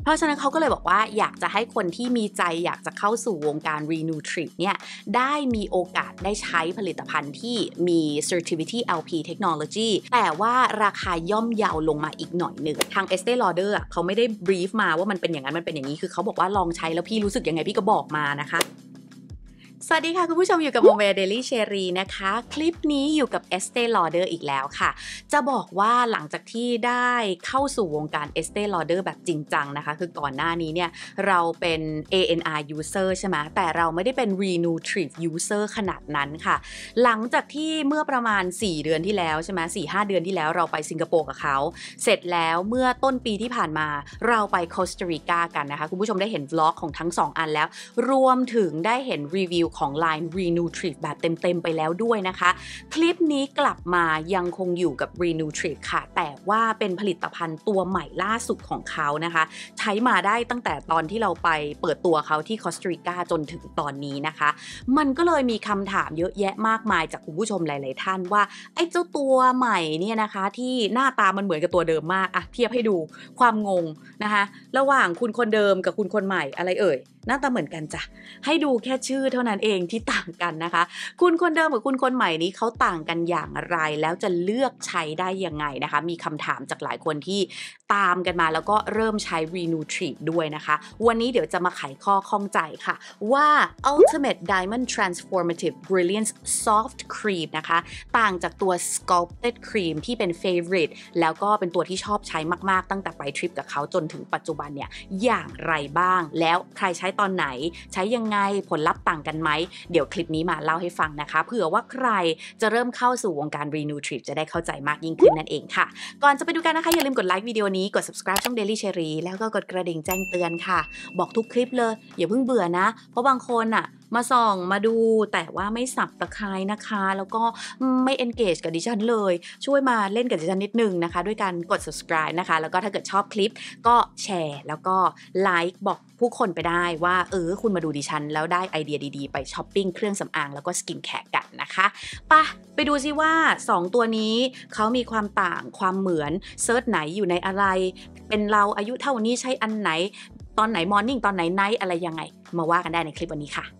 เพราะฉะนั้นเขาก็เลยบอกว่าอยากจะให้คนที่มีใจอยากจะเข้าสู่วงการ Renutrit เนี่ยได้มีโอกาสได้ใช้ผลิตภัณฑ์ที่มี Certivity LP Technology แต่ว่าราคาย่อมเยาลงมาอีกหน่อยหนึ่งทาง Estée Lauder เขาไม่ได้ brief มาว่ามันเป็นอย่างนั้นมันเป็นอย่างนี้คือเขาบอกว่าลองใช้แล้วพี่รู้สึกยังไงพี่ก็บอกมานะคะสวัสดีค่ะคุณผู้ชมอยู่กับโมเมเดลี่เชอรีนะคะคลิปนี้อยู่กับ Estée Lauder อีกแล้วค่ะจะบอกว่าหลังจากที่ได้เข้าสู่วงการ Estée Lauder แบบจริงจังนะคะคือก่อนหน้านี้เนี่ยเราเป็น ANR user ใช่ไหมแต่เราไม่ได้เป็น Renutrit user ขนาดนั้นค่ะหลังจากที่เมื่อประมาณ4เดือนที่แล้วใช่ไหม4-5 เดือนที่แล้วเราไปสิงคโปร์กับเขาเสร็จแล้วเมื่อต้นปีที่ผ่านมาเราไปโคสตาริกากันนะคะคุณผู้ชมได้เห็น vlog ของทั้ง2อันแล้วรวมถึงได้เห็นรีวิวของ Line Renutrit แบบเต็มๆไปแล้วด้วยนะคะคลิปนี้กลับมายังคงอยู่กับ Renutrit ค่ะแต่ว่าเป็นผลิตภัณฑ์ตัวใหม่ล่าสุดของเขานะคะใช้มาได้ตั้งแต่ตอนที่เราไปเปิดตัวเขาที่โคสตาริกาจนถึงตอนนี้นะคะมันก็เลยมีคำถามเยอะแยะมากมายจากคุณผู้ชมหลายๆท่านว่าไอ้เจ้าตัวใหม่เนี่ยนะคะที่หน้าตามันเหมือนกับตัวเดิมมากอะเทียบให้ดูความงงนะคะระหว่างคุณคนเดิมกับคุณคนใหม่อะไรเอ่ยหน้าตาเหมือนกันจ้ะให้ดูแค่ชื่อเท่านั้นเองที่ต่างกันนะคะคุณคนเดิมกับคุณคนใหม่นี้เขาต่างกันอย่างไรแล้วจะเลือกใช้ได้ยังไงนะคะมีคำถามจากหลายคนที่ตามกันมาแล้วก็เริ่มใช้ Renutrit ด้วยนะคะวันนี้เดี๋ยวจะมาไขข้อข้องใจค่ะว่า Ultimate Diamond Transformative Brilliance Soft Cream นะคะต่างจากตัว Sculpted Cream ที่เป็น favorite แล้วก็เป็นตัวที่ชอบใช้มากๆตั้งแต่ไปทริปกับเขาจนถึงปัจจุบันเนี่ยอย่างไรบ้างแล้วใครใช้ตอนไหนใช้ยังไงผลลัพธ์ต่างกันไหมเดี๋ยวคลิปนี้มาเล่าให้ฟังนะคะเผื่อว่าใครจะเริ่มเข้าสู่วงการ Renutrit จะได้เข้าใจมากยิ่งขึ้นนั่นเองค่ะก่อนจะไปดูกันนะคะอย่าลืมกดไลค์วิดีโอนี้กด subscribe ช่อง Daily Cherry แล้วก็กดกระดิ่งแจ้งเตือนค่ะบอกทุกคลิปเลยอย่าเพิ่งเบื่อนะเพราะบางคนอ่ะมาส่องมาดูแต่ว่าไม่สับตะไคร้นะคะแล้วก็ไม่ engage กับดิฉันเลยช่วยมาเล่นกับดิฉันนิดนึงนะคะด้วยการกด subscribe นะคะแล้วก็ถ้าเกิดชอบคลิปก็แชร์แล้วก็ไลค์บอกผู้คนไปได้ว่าคุณมาดูดิฉันแล้วได้ไอเดียดีๆไปช้อปปิ้งเครื่องสำอางแล้วก็สกินแคร์กันนะคะไปดูซิว่า2ตัวนี้เขามีความต่างความเหมือนเซิร์ชไหนอยู่ในอะไรเป็นเราอายุเท่านี้ใช้อันไหนตอนไหนมอร์นิ่งตอนไหนไนท์อะไรยังไงมาว่ากันได้ในคลิปวันนี้ค่ะ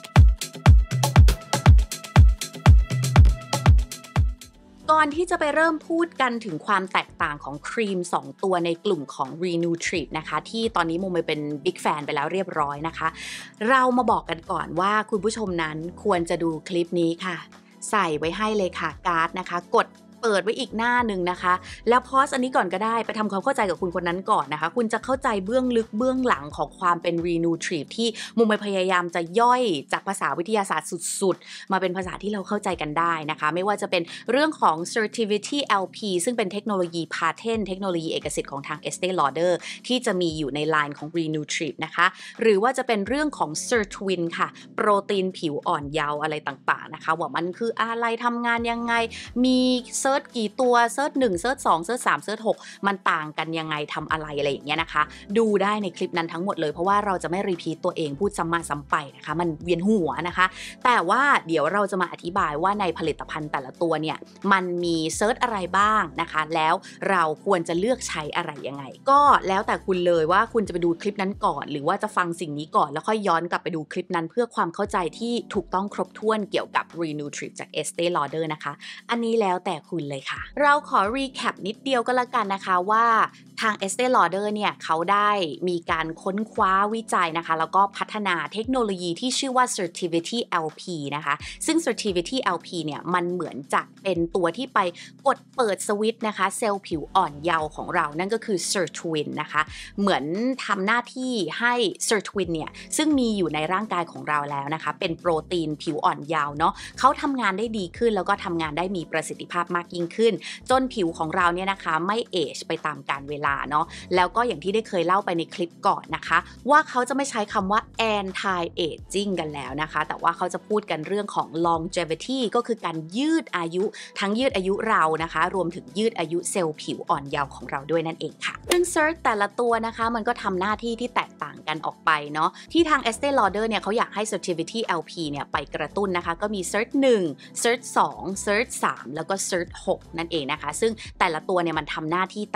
ก่อนที่จะไปเริ่มพูดกันถึงความแตกต่างของครีม2ตัวในกลุ่มของ Renutrit นะคะที่ตอนนี้โมเมเป็นบิ๊กแฟนไปแล้วเรียบร้อยนะคะเรามาบอกกันก่อนว่าคุณผู้ชมนั้นควรจะดูคลิปนี้ค่ะใส่ไว้ให้เลยค่ะการ์ดนะคะกดเปิดไว้อีกหน้าหนึ่งนะคะแล้วพอสอันนี้ก่อนก็ได้ไปทำความเข้าใจกับคุณคนนั้นก่อนนะคะคุณจะเข้าใจเบื้องลึกเบื้องหลังของความเป็น Renutrit ที่มุมพยายามจะย่อยจากภาษาวิทยาศาสตร์สุดๆมาเป็นภาษาที่เราเข้าใจกันได้นะคะไม่ว่าจะเป็นเรื่องของ Certivity LP ซึ่งเป็นเทคโนโลยีพาเทนต์เทคโนโลยีเอกสิทธิ์ของทาง Estée Lauder ที่จะมีอยู่ในไลน์ของ Renutrit นะคะหรือว่าจะเป็นเรื่องของ Certwin ค่ะโปรตีนผิวอ่อนเยาว์อะไรต่างๆนะคะว่ามันคืออะไรทำงานยังไงมีเซิร์ชกี่ตัวเซิร์ช1เซิร์ช2เซิร์ช3เซิร์ช6มันต่างกันยังไงทำอะไรอะไรอย่างเงี้ยนะคะดูได้ในคลิปนั้นทั้งหมดเลยเพราะว่าเราจะไม่รีพีทตัวเองพูดซ้ำมาซ้ำไปนะคะมันเวียนหัวนะคะแต่ว่าเดี๋ยวเราจะมาอธิบายว่าในผลิตภัณฑ์แต่ละตัวเนี่ยมันมีเซิร์ชอะไรบ้างนะคะแล้วเราควรจะเลือกใช้อะไรยังไงก็แล้วแต่คุณเลยว่าคุณจะไปดูคลิปนั้นก่อนหรือว่าจะฟังสิ่งนี้ก่อนแล้วค่อยย้อนกลับไปดูคลิปนั้นเพื่อความเข้าใจที่ถูกต้องครบถ้วนเกี่ยวกับ Renutrit จาก Estée Lauder นะคะอันนี้แล้วแต่คุณเลยค่ะเราขอรีแคปนิดเดียวก็แล้วกันนะคะว่าทาง Estée Lauder เนี่ยเขาได้มีการค้นคว้าวิจัยนะคะแล้วก็พัฒนาเทคโนโลยีที่ชื่อว่า Certivity LP นะคะซึ่ง Certivity LP เนี่ยมันเหมือนจะเป็นตัวที่ไปกดเปิดสวิตช์นะคะเซลล์ผิวอ่อนเยาว์ของเรานั่นก็คือ Certwin นะคะเหมือนทำหน้าที่ให้ Certwin เนี่ยซึ่งมีอยู่ในร่างกายของเราแล้วนะคะเป็นโปรตีนผิวอ่อนเยาว์เนาะเขาทำงานได้ดีขึ้นแล้วก็ทำงานได้มีประสิทธิภาพมากยิ่งขึ้นจนผิวของเราเนี่ยนะคะไม่เอจไปตามกาลเวลาเนาะแล้วก็อย่างที่ได้เคยเล่าไปในคลิปก่อนนะคะว่าเขาจะไม่ใช้คำว่า anti aging กันแล้วนะคะแต่ว่าเขาจะพูดกันเรื่องของ longevity ก็คือการยืดอายุทั้งยืดอายุเรานะคะรวมถึงยืดอายุเซลล์ผิวอ่อนเยาว์ของเราด้วยนั่นเองค่ะซึ่ง search แต่ละตัวนะคะมันก็ทำหน้าที่ที่แตกต่างกันออกไปเนาะที่ทาง Estée Lauder เนี่ยเขาอยากให้ Certivity LP เนี่ยไปกระตุ้นนะคะก็มี search 1 search 2 search 3แล้วก็ search 6นั่นเองนะคะซึ่งแต่ละตัวเนี่ยมันทำหน้าที่แตกต่าง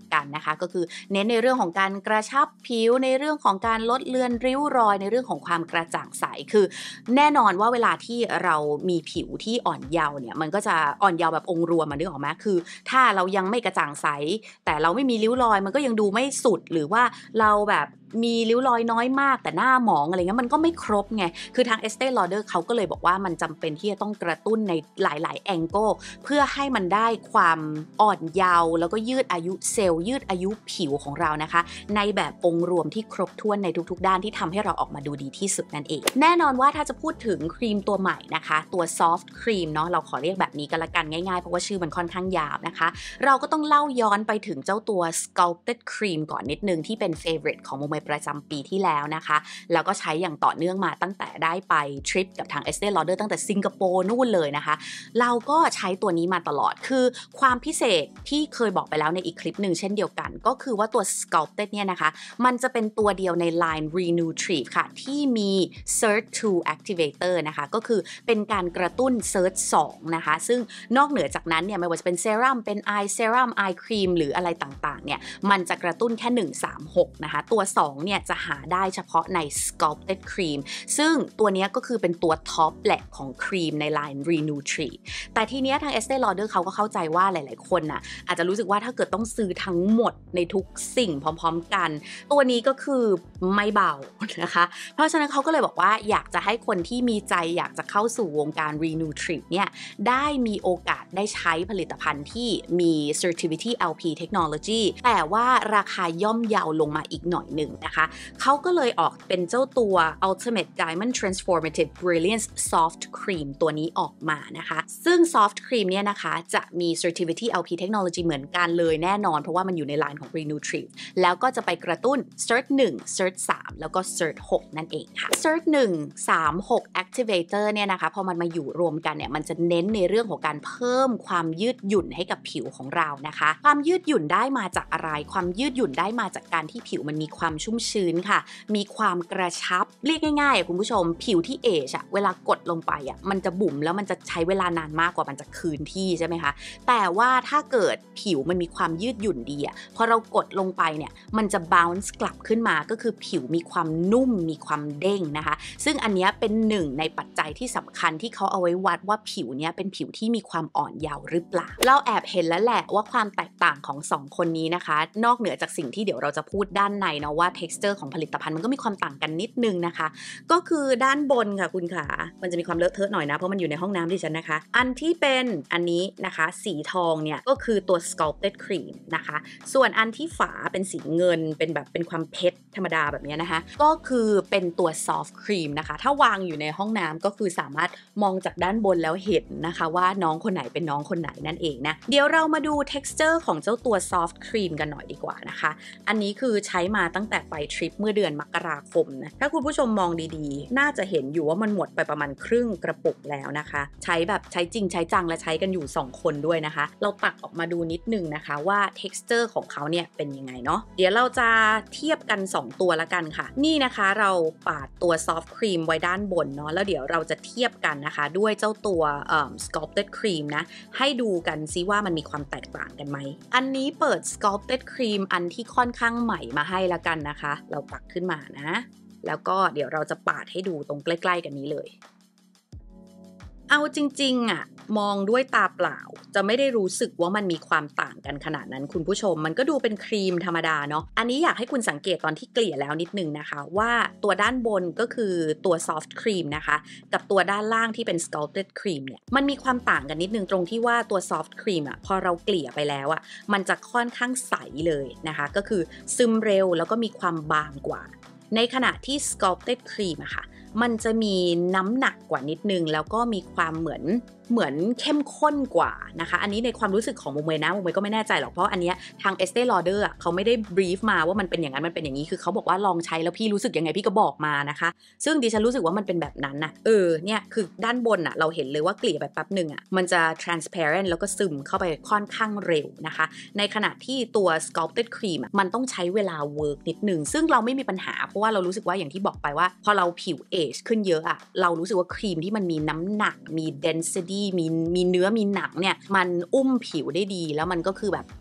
กันนะคะก็คือเน้นในเรื่องของการกระชับผิวในเรื่องของการลดเลือนริ้วรอยในเรื่องของความกระจ่างใสคือแน่นอนว่าเวลาที่เรามีผิวที่อ่อนเยาว์เนี่ยมันก็จะอ่อนเยาว์แบบองค์รวมมานึกออกไหมคือถ้าเรายังไม่กระจ่างใสแต่เราไม่มีริ้วรอยมันก็ยังดูไม่สุดหรือว่าเราแบบมีริ้วรอยน้อยมากแต่หน้าหมองอะไรเงี้ยมันก็ไม่ครบไงคือทาง Estée Lauder เขาก็เลยบอกว่ามันจำเป็นที่จะต้องกระตุ้นในหลายๆแองเกิลเพื่อให้มันได้ความอ่อนเยาว์แล้วก็ยืดอายุเซลล์ยืดอายุผิวของเรานะคะในแบบองค์รวมที่ครบถ้วนในทุกๆด้านที่ทำให้เราออกมาดูดีที่สุดนั่นเองแน่นอนว่าถ้าจะพูดถึงครีมตัวใหม่นะคะตัว soft cream เนาะเราขอเรียกแบบนี้กันละกันง่ายๆเพราะว่าชื่อมันค่อนข้างยาวนะคะเราก็ต้องเล่าย้อนไปถึงเจ้าตัว sculpted cream ก่อนนิดนึงที่เป็น favorite ของโมเมประจำปีที่แล้วนะคะแล้วก็ใช้อย่างต่อเนื่องมาตั้งแต่ได้ไปทริปกับทาง Estée Lauder ตั้งแต่สิงคโปร์นู่นเลยนะคะเราก็ใช้ตัวนี้มาตลอดคือความพิเศษที่เคยบอกไปแล้วในอีกคลิปหนึ่งเช่นเดียวกันก็คือว่าตัว sculpted เนี่ยนะคะมันจะเป็นตัวเดียวใน line Renutrieve ค่ะที่มี SIRT2 activator นะคะก็คือเป็นการกระตุ้น SIRT2 นะคะซึ่งนอกเหนือจากนั้นเนี่ยไม่ว่าจะเป็นเซรั่มเป็น eye serum eye cream หรืออะไรต่างๆเนี่ยมันจะกระตุ้นแค่136นะคะตัว2เนี่ยจะหาได้เฉพาะใน sculpted cream ซึ่งตัวนี้ก็คือเป็นตัวท็อปแหละของครีมใน line Renutrieve แต่ทีเนี้ยทาง Estée Lauder เขาก็เข้าใจว่าหลายๆคนน่ะอาจจะรู้สึกว่าถ้าเกิดต้องซื้อทั้งหมดในทุกสิ่งพร้อมๆกันตัวนี้ก็คือไม่เบานะคะเพราะฉะนั้นเขาก็เลยบอกว่าอยากจะให้คนที่มีใจอยากจะเข้าสู่วงการ Renutrieve เนี่ยได้มีโอกาสได้ใช้ผลิตภัณฑ์ที่มี Certivity LP Technology แต่ว่าราคาย่อมเยาลงมาอีกหน่อยหนึ่งนะคะเขาก็เลยออกเป็นเจ้าตัว Ultimate Diamond Transformative Brilliance Soft Cream ตัวนี้ออกมานะคะซึ่ง Soft Cream เนี่ยนะคะจะมี Certivity LP Technology เหมือนกันเลยแน่นอนเพราะว่ามันอยู่ในไลน์ของ Renutrieve แล้วก็จะไปกระตุ้น SIRT 1 SIRT 3 แล้วก็ SIRT 6 นั่นเองค่ะ SIRT 1 3 6 Activator เนี่ยนะคะพอมันมาอยู่รวมกันเนี่ยมันจะเน้นในเรื่องของการเพิ่มความยืดหยุ่นให้กับผิวของเรานะคะความยืดหยุ่นได้มาจากอะไรความยืดหยุ่นได้มาจากการที่ผิวมันมีความชุ่มชื้นค่ะมีความกระชับเรียกง่ายๆคุณผู้ชมผิวที่เอชเวลากดลงไปมันจะบุ๋มแล้วมันจะใช้เวลานานมากกว่ามันจะคืนที่ใช่ไหมคะแต่ว่าถ้าเกิดผิวมันมีความยืดหยุ่นดีพอเรากดลงไปเนี่ยมันจะ bounce กลับขึ้นมาก็คือผิวมีความนุ่มมีความเด้งนะคะซึ่งอันนี้เป็นหนึ่งในปัจจัยที่สำคัญที่เขาเอาไว้วัดว่าผิวเนี้ยเป็นผิวที่มีความอ่อนเยาว์หรือเปล่าเราแอบเห็นแล้วแหละว่าความแตกต่างของ2คนนี้นะคะนอกเหนือจากสิ่งที่เดี๋ยวเราจะพูดด้านในเนาะว่า texture ของผลิตภัณฑ์มันก็มีความต่างกันนิดนึงนะคะก็คือด้านบนค่ะคุณขามันจะมีความเลอะเทอะหน่อยนะเพราะมันอยู่ในห้องน้ำดิฉันนะคะอันที่เป็นอันนี้นะคะสีทองเนี่ยก็คือตัว sculpted cream นะคะส่วนอันที่ฝาเป็นสีเงินเป็นแบบเป็นความเพชรธรรมดาแบบนี้นะคะก็คือเป็นตัว soft cream นะคะถ้าวางอยู่ในห้องน้ำก็คือสามารถมองจากด้านบนแล้วเห็นนะคะว่าน้องคนไหนเป็นน้องคนไหนนั่นเองนะเดี๋ยวเรามาดู texture ของเจ้าตัว soft cream กันหน่อยดีกว่านะคะอันนี้คือใช้มาตั้งแต่ไปทริปเมื่อเดือนมกราคมนะถ้าคุณผู้ชมมองดีๆน่าจะเห็นอยู่ว่ามันหมดไปประมาณครึ่งกระปุกแล้วนะคะใช้แบบใช้จริงใช้จังและใช้กันอยู่2คนด้วยนะคะเราตักออกมาดูนิดนึงนะคะว่า texture ของเขาเนี่ยเป็นยังไงเนาะเดี๋ยวเราจะเทียบกัน2ตัวละกันค่ะนี่นะคะเราปาดตัว soft cream ไว้ด้านบนเนาะแล้วเดี๋ยวเราจะเทียบกันนะคะด้วยเจ้าตัวsculpted cream นะให้ดูกันซิว่ามันมีความแตกต่างกันไหมอันนี้เปิด sculpted cream อันที่ค่อนข้างใหม่มาให้ละกันนะคะเราตักขึ้นมานะแล้วก็เดี๋ยวเราจะปาดให้ดูตรงใกล้ๆกันนี้เลยเอาจริงๆมองด้วยตาเปล่าจะไม่ได้รู้สึกว่ามันมีความต่างกันขนาดนั้นคุณผู้ชมมันก็ดูเป็นครีมธรรมดาเนาะอันนี้อยากให้คุณสังเกตตอนที่เกลี่ยแล้วนิดนึงนะคะว่าตัวด้านบนก็คือตัว soft cream นะคะกับตัวด้านล่างที่เป็น sculpted cream เนี่ยมันมีความต่างกันนิดนึงตรงที่ว่าตัว soft cream พอเราเกลี่ยไปแล้วมันจะค่อนข้างใสเลยนะคะก็คือซึมเร็วแล้วก็มีความบางกว่าในขณะที่ sculpted cream ค่ะมันจะมีน้ำหนักกว่านิดนึงแล้วก็มีความเหมือนเข้มข้นกว่านะคะอันนี้ในความรู้สึกของโมเมนะโมเมก็ไม่แน่ใจหรอกเพราะอันนี้ทาง Estée Lauder เขาไม่ได้บรีฟมาว่ามันเป็นอย่างนั้นมันเป็นอย่างนี้คือเขาบอกว่าลองใช้แล้วพี่รู้สึกยังไงพี่ก็บอกมานะคะซึ่งดิฉันรู้สึกว่ามันเป็นแบบนั้นเนี่ยคือด้านบนเราเห็นเลยว่าเกลี่ยไปแป๊บนึงมันจะ transparent แล้วก็ซึมเข้าไปค่อนข้างเร็วนะคะในขณะที่ตัว sculpted cream มันต้องใช้เวลา work นิดนึงซึ่งเราไม่มีปัญหาเพราะว่าเรารู้สึกว่าอย่างที่บอกไปว่าพอเราผิว age ขึ้นเยอะเรารู้สึกว่าครีมที่มันมีน้ำหนักมี densityมีเนื้อมีหนังเนี่ยมันอุ้มผิวได้ดีแล้วมันก็คือแบบ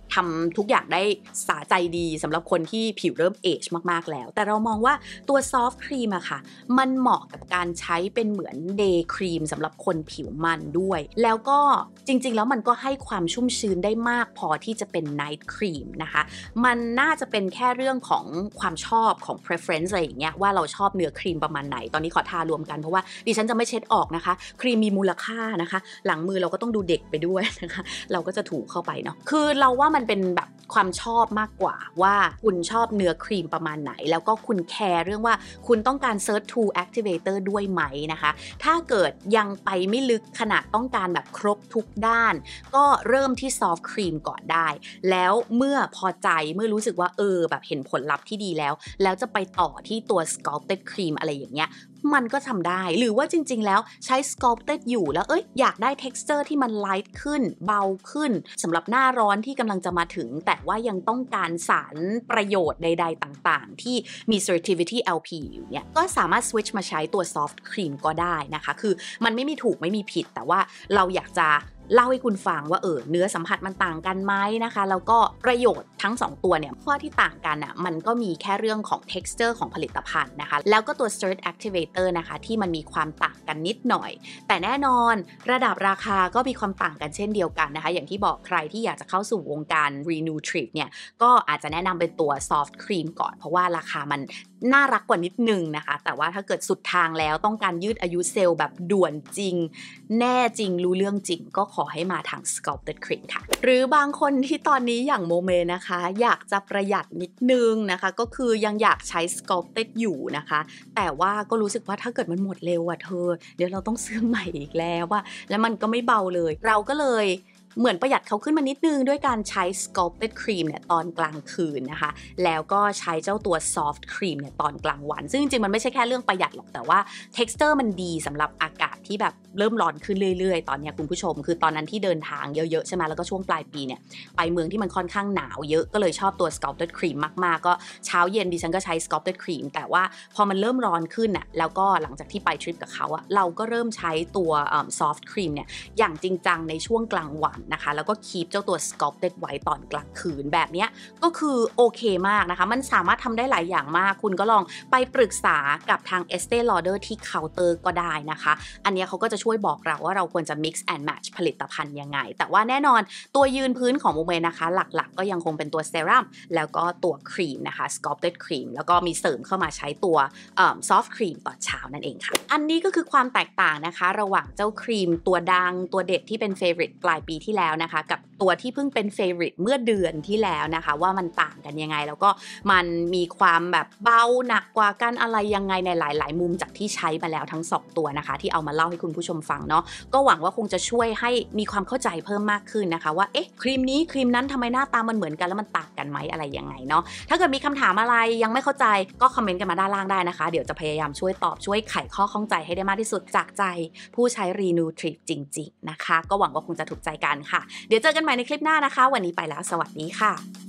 ทำทุกอย่างได้สะใจดีสำหรับคนที่ผิวเริ่มเอจมากๆแล้วแต่เรามองว่าตัวซอฟต์ครีมอะค่ะมันเหมาะกับการใช้เป็นเหมือนเดย์ครีมสำหรับคนผิวมันด้วยแล้วก็จริงๆแล้วมันก็ให้ความชุ่มชื้นได้มากพอที่จะเป็นไนท์ครีมนะคะมันน่าจะเป็นแค่เรื่องของความชอบของ preference อะไรอย่างเงี้ยว่าเราชอบเนื้อครีมประมาณไหนตอนนี้ขอทารวมกันเพราะว่าดิฉันจะไม่เช็ดออกนะคะครีมมีมูลค่านะคะหลังมือเราก็ต้องดูเด็กไปด้วยนะคะเราก็จะถูเข้าไปเนาะคือเราว่ามันเป็นแบบความชอบมากกว่าว่าคุณชอบเนื้อครีมประมาณไหนแล้วก็คุณแคร์เรื่องว่าคุณต้องการ Search Tool Activator ด้วยไหมนะคะถ้าเกิดยังไปไม่ลึกขนาดต้องการแบบครบทุกด้านก็เริ่มที่ซอฟต์ครีมก่อนได้แล้วเมื่อพอใจเมื่อรู้สึกว่าแบบเห็นผลลัพธ์ที่ดีแล้วจะไปต่อที่ตัว Sculpted Cream อะไรอย่างเงี้ยมันก็ทำได้หรือว่าจริงๆแล้วใช้ Sculpted อยู่แล้วอยากได้ texture ที่มัน light ขึ้นเบาขึ้นสำหรับหน้าร้อนที่กำลังจะมาถึงแต่ว่ายังต้องการสารประโยชน์ใดๆต่างๆที่มี Certificate LP อยู่เนี่ยก็สามารถ switch มาใช้ตัว Soft Cream ก็ได้นะคะคือมันไม่มีถูกไม่มีผิดแต่ว่าเราอยากจะเล่าให้คุณฟังว่าเนื้อสัมผัสมันต่างกันไหมนะคะแล้วก็ประโยชน์ทั้ง2ตัวเนี่ยข้อที่ต่างกันอ่ะมันก็มีแค่เรื่องของ texture ของผลิตภัณฑ์นะคะแล้วก็ตัว Surge Activator นะคะที่มันมีความต่างกันนิดหน่อยแต่แน่นอนระดับราคาก็มีความต่างกันเช่นเดียวกันนะคะอย่างที่บอกใครที่อยากจะเข้าสู่วงการ Re-Nutriv เนี่ยก็อาจจะแนะนำเป็นตัว Soft Cream ก่อนเพราะว่าราคามันน่ารักกว่านิดนึงนะคะแต่ว่าถ้าเกิดสุดทางแล้วต้องการยืดอายุเซลล์แบบด่วนจริงแน่จริงรู้เรื่องจริงก็ขอให้มาทาง Sculpted Cream ค่ะหรือบางคนที่ตอนนี้อย่างโมเมนะคะอยากจะประหยัดนิดนึงนะคะก็คือยังอยากใช้ Sculpted อยู่นะคะแต่ว่าก็รู้สึกว่าถ้าเกิดมันหมดเร็วอะเธอเดี๋ยวเราต้องซื้อใหม่อีกแล้วว่าแล้วมันก็ไม่เบาเลยเราก็เลยเหมือนประหยัดเขาขึ้นมานิดนึงด้วยการใช้ Sculpted Cream เนี่ยตอนกลางคืนนะคะแล้วก็ใช้เจ้าตัว Soft Cream เนี่ยตอนกลางวันซึ่งจริงๆมันไม่ใช่แค่เรื่องประหยัดหรอกแต่ว่า texture มันดีสำหรับอากาศที่แบบเริ่มร้อนขึ้นเรื่อยๆตอนนี้คุณผู้ชมคือตอนนั้นที่เดินทางเยอะๆใช่ไหมแล้วก็ช่วงปลายปีเนี่ยไปเมืองที่มันค่อนข้างหนาวเยอะก็เลยชอบตัว Sculpted Cream มากๆก็เช้าเย็นดิฉันก็ใช้ Sculpted Cream แต่ว่าพอมันเริ่มร้อนขึ้นน่ะแล้วก็หลังจากที่ไปทริปกับเขาอะเราก็เริ่มใช้ตัว Soft Cream เนี่ยอย่างจริงจังในช่วงกลางวันนะคะแล้วก็คีปเจ้าตัว Sculpted ไว้ตอนกลางคืนแบบนี้ก็คือโอเคมากนะคะมันสามารถทำได้หลายอย่างมากคุณก็ลองไปปรึกษากับทาง Estee Lauder ที่เคาน์เตอร์ก็ได้นะคะอันนี้เขาก็จะช่วยบอกเราว่าเราควรจะ mix and match ผลิตภัณฑ์ยังไงแต่ว่าแน่นอนตัวยืนพื้นของโมเมนะคะหลักๆก็ยังคงเป็นตัวเซรั่มแล้วก็ตัวครีมนะคะ Sculpted Cream แล้วก็มีเสริมเข้ามาใช้ตัวSoft Cream ตอนเช้านั่นเองค่ะอันนี้ก็คือความแตกต่างนะคะระหว่างเจ้าครีมตัวดังตัวเด็ดที่เป็น favorite ปลายปีที่แล้วนะคะกับตัวที่เพิ่งเป็น favorite เมื่อเดือนที่แล้วนะคะว่ามันต่างกันยังไงแล้วก็มันมีความแบบเบาหนักกว่ากันอะไรยังไงในหลายๆมุมจากที่ใช้มาแล้วทั้ง2ตัวนะคะที่เอามาเล่าให้คุณผู้ชมฟังเนาะก็หวังว่าคงจะช่วยให้มีความเข้าใจเพิ่มมากขึ้นนะคะว่าครีมนี้ครีมนั้นทำไมหน้าตามันเหมือนกันแล้วมันต่างกันไหมอะไรยังไงเนาะถ้าเกิดมีคำถามอะไรยังไม่เข้าใจก็คอมเมนต์กันมาด้านล่างได้นะคะเดี๋ยวจะพยายามช่วยตอบช่วยไขข้อข้องใจให้ได้มากที่สุดจากใจผู้ใช้ Re-Nutriv จริงๆนะคะก็หวังว่าคงจะถูกใจกันค่ะเดี๋ยวเจอกันใหม่ในคลิปหน้านะคะวันนี้ไปแล้วสวัสดีค่ะ